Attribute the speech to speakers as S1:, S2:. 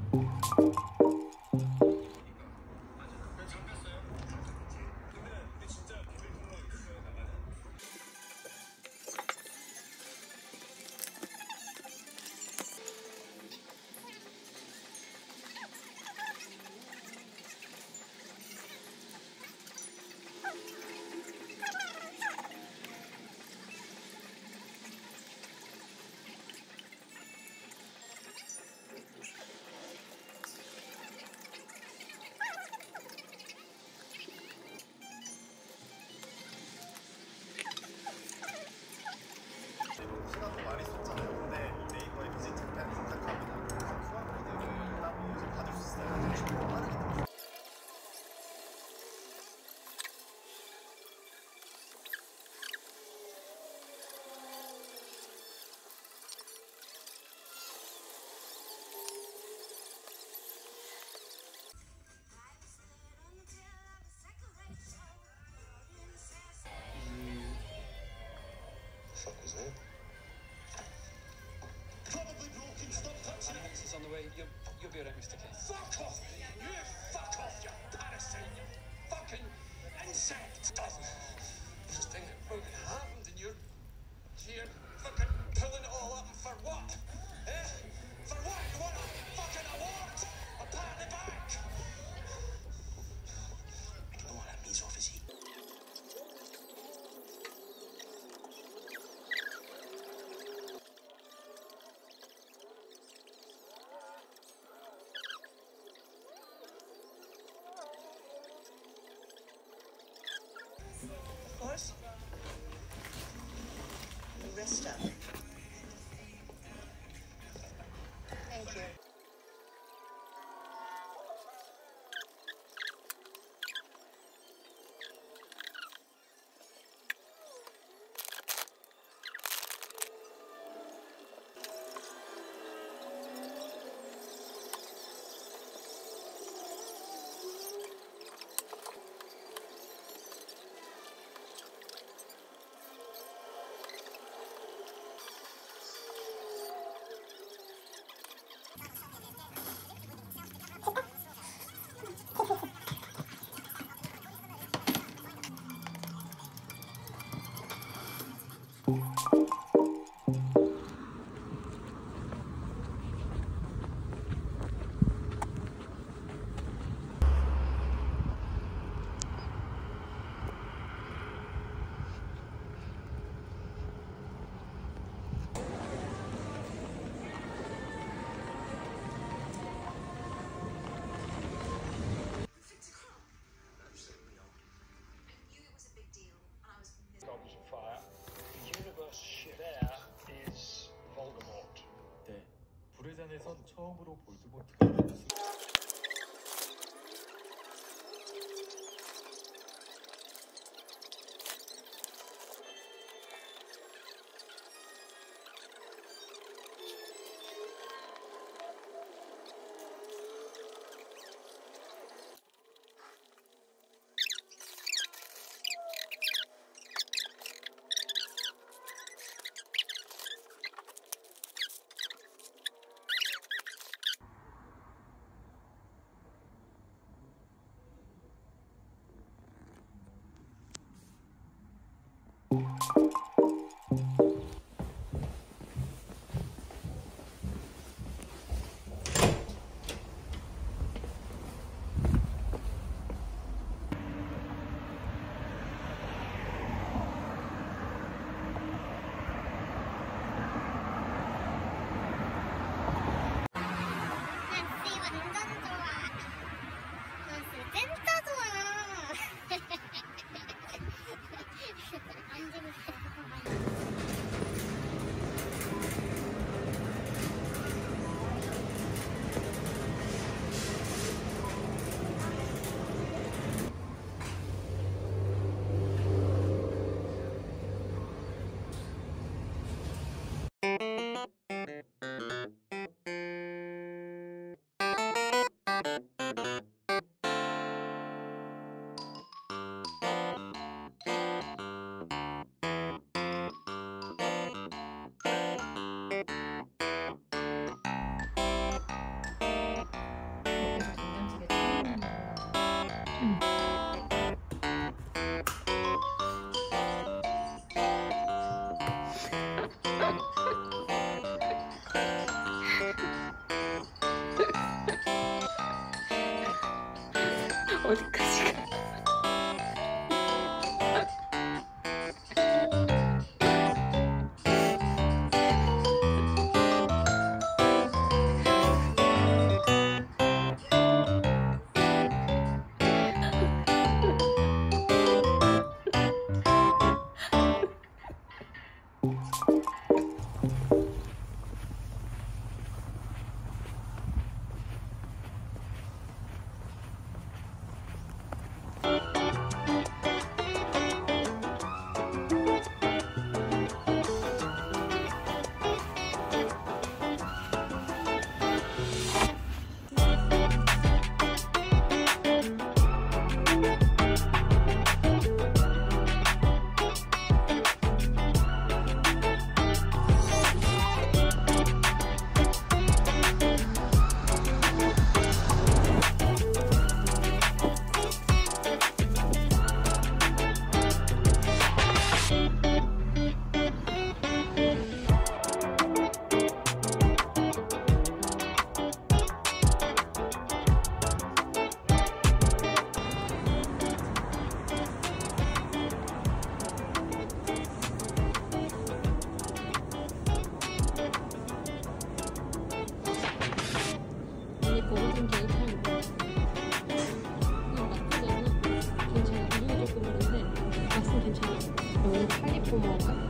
S1: 시간도 많이 썼잖아요. 근데 네이버에 비지트 펜 검색하면 QR코드를 따로 이제 받을 수 있어요. 빠르게 들을 수 있어요.
S2: Fuck was that? Probably broken. Stop touching it.
S3: It's on the way. You'll be alright, Mr. King.
S2: Fuck off! You fuck off, you parasite! You fucking insect! This thing that fucking happened and you're here fucking pulling it all up for what? Eh? For what? You want a fucking award? A pat on the back? I don't know what that means off his heat.
S4: Of course. Rest up. Thank you.
S5: 불회전에선 처음으로 볼드모트가 나왔습니다.
S6: 어디까지 가? 먹어본 게 잘 모르겠어요. 그냥 나쁘지 않아. 괜찮아. 이름이 조금 다른데 맛은 괜찮아. 오늘 칼리포 먹을까?